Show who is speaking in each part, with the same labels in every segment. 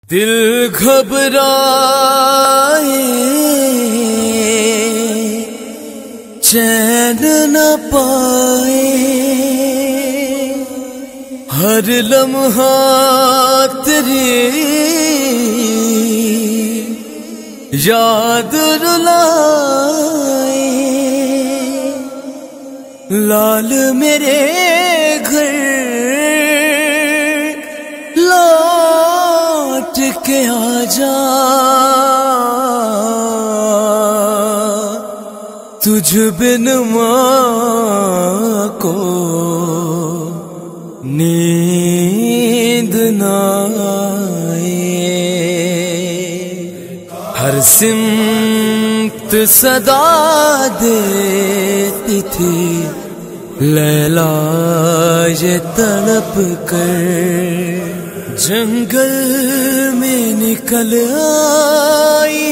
Speaker 1: دل گھبرائے چین نہ پائے، ہر لمحہ تیری یاد رلائے، لال میرے گھر لوٹ کے آ جا، تجھ بن ماں کو نیند نہ آئے، ہر سمت صدا دیتی تھی لیلا یہ تڑپ کر، جنگل میں نکل آئی،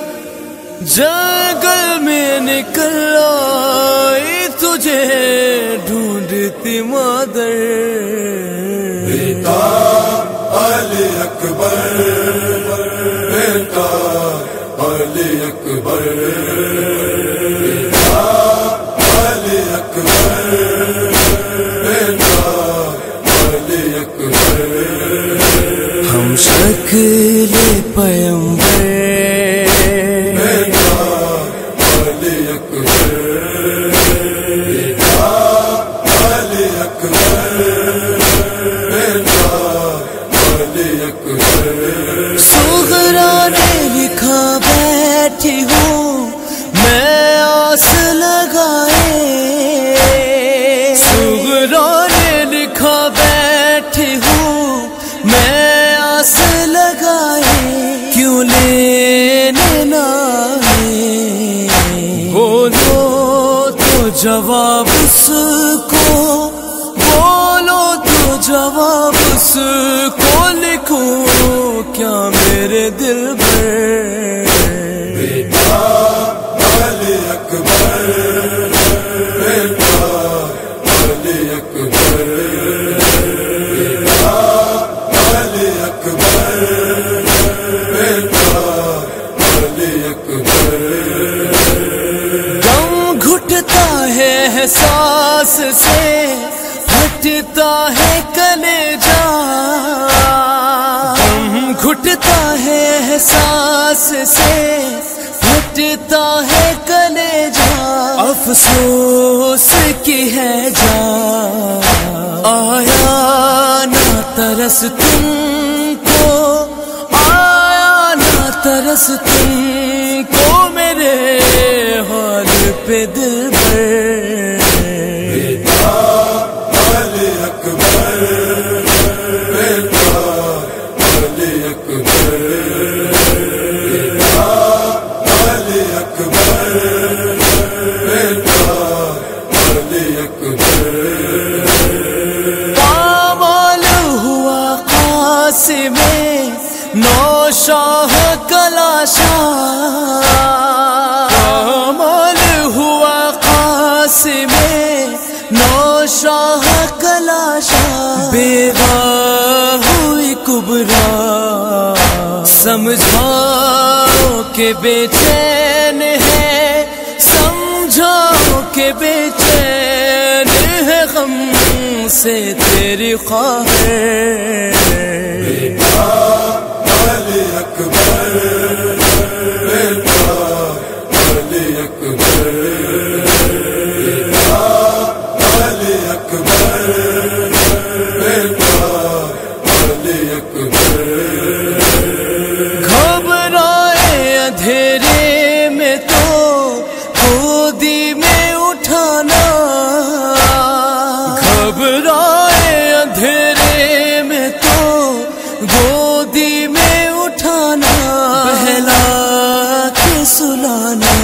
Speaker 1: جنگل میں نکل آئی، تجھے ڈھونڈتی مادر،
Speaker 2: بیٹا علی اکبر، بیٹا علی اکبر، بیٹا علی اکبر، بیٹا علی اکبر،
Speaker 1: ہم شکل پیمبر،
Speaker 2: بیٹا علی اکبر، بیٹا علی اکبر، بیٹا علی اکبر،
Speaker 1: صغرا نے لکھا بیٹھی ہوں میں آس لگائے، صغرا نے لکھا بیٹھی ہوں میں آس لگائے، کیوں لینے نہ آئے، بولو تو جواب اس کو، بولو تو جواب اس کو، لکھوں کیا میرے دل پر،
Speaker 2: بیٹا علی اکبر، بیٹا علی اکبر، بیٹا علی اکبر، بیٹا علی اکبر،
Speaker 1: دم گھٹتا ہے احساس سے، پھٹتا ہے کلیجہ، دم گھٹتا ہے احساس سے، پھٹتا ہے کلیجہ، افسوس کی ہے جا، آیا نہ ترس تم کو، آیا نہ ترس تم کو، میرے حال پہ دل بھر،
Speaker 2: بیٹا علی اکبر، بیٹا علی اکبر، بیٹا علی اکبر، بیٹا علی اکبر،
Speaker 1: پامال ہوا قاسم نوشاہ کلاشاہ، پامال ہوا قاسم نوشاہ کلاشاہ، بیوہ ہوئی کبرا، سمجھاؤ کہ بے چین ہے، سمجھاؤ کہ بے چین ہے، غم سے تیری خواہش،
Speaker 2: بیٹا علی اکبر، بیٹا علی اکبر، بیٹا علی اکبر، بیٹا علی اکبر،
Speaker 1: گھبرائے اندھیرے میں تو گودی میں اٹھانا، گھبرائے اندھیرے میں تو گودی میں اٹھانا، بہلا کے سلانا،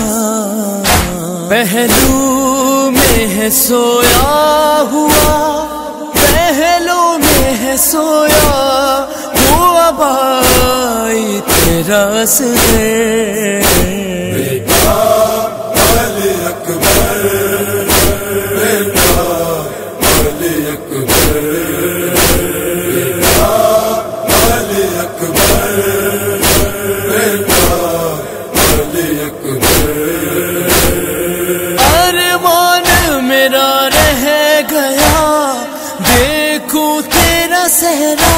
Speaker 1: پہلو میں ہے سویا ہوا، پہلو میں ہے سویا ہوا، بھائی تیرا سر،
Speaker 2: بیٹا علی اکبر، بیٹا علی اکبر، بیٹا علی اکبر،
Speaker 1: صحرا،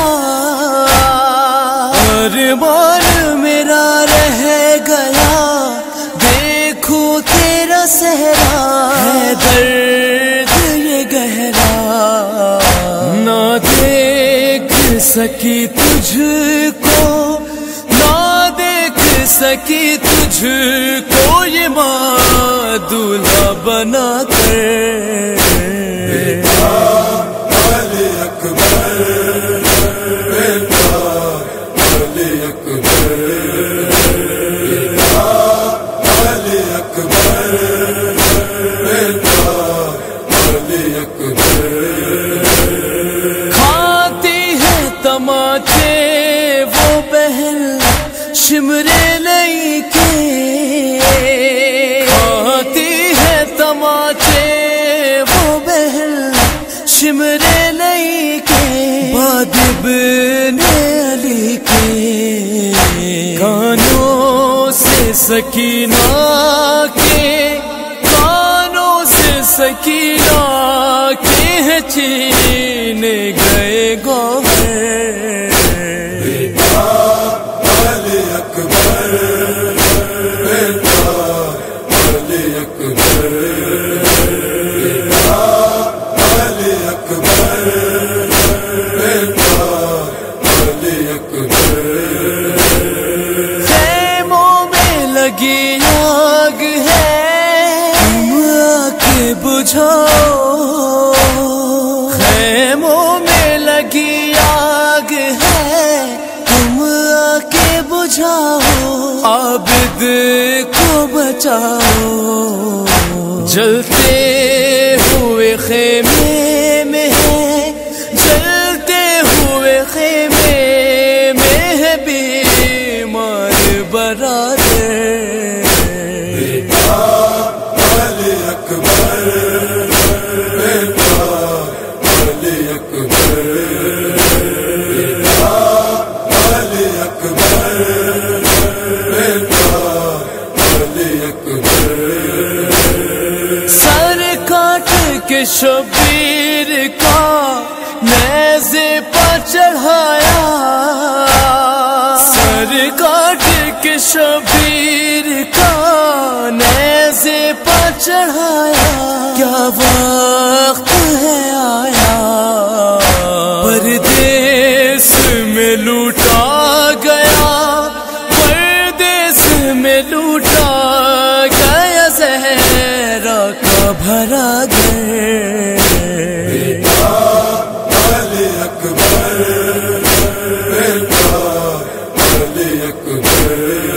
Speaker 1: ارمان میرا رہ گیا دیکھو تیرا صحرا، ہے درد یہ گہرا نہ دیکھ سکی تجھ کو، نہ دیکھ سکی تجھ کو یہ ماں دولہا بنا کر،
Speaker 2: علی اکبر بیٹا علی اکبر، علی اکبر بیٹا علی اکبر،
Speaker 1: کھاتی ہے تماچے وہ بہن شمرے لئی کے، کھاتی ہے تماچے وہ بہن شمرے لئی کے، بعد ابن علی کے کانوں سے سکینہ کے، کانوں سے سکینہ کے چھین گئے گوہر،
Speaker 2: علی اکبر بیٹا علی اکبر، علی اکبر بیٹا علی اکبر،
Speaker 1: خیموں میں لگی آگ ہے تم آ کے بجھاؤ، خیموں میں لگی آگ ہے تم آ کے بجھاؤ، عابد کو بچاؤ، جلتے ہوئے خیمے میں ہے، جلتے ہوئے خیمے میں ہے بیمار برادر،
Speaker 2: علی اکبر بیٹا علی اکبر، علی اکبر بیٹا علی اکبر،
Speaker 1: سر کاٹ کے شبیر کا نیزے پر چڑھایا، سر کاٹ کے شبیر کا نیزے پر چڑھایا، کیا وقت ہے آیا پردیس میں لوٹا گیا، پردیس میں لوٹا گیا زہرا کا بھرا گھر،
Speaker 2: علی اکبر بیٹا علی اکبر،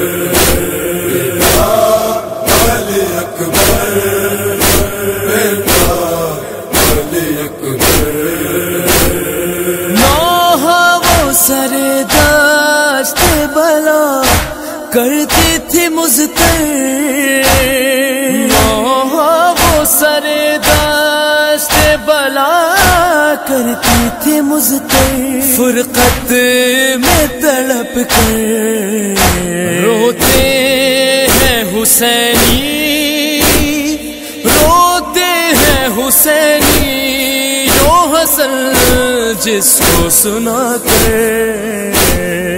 Speaker 2: علی اکبر بیٹا علی اکبر،
Speaker 1: نوحہ وہ سر داشت بلا کرتی تھی مضطر، نوحہ وہ سر داشت بلا کرتی تھی مضطر، فرقت میں تڑپ کر روتے ہیں حسینی، روتے ہیں حسینی جو حسن جس کو سنا کر،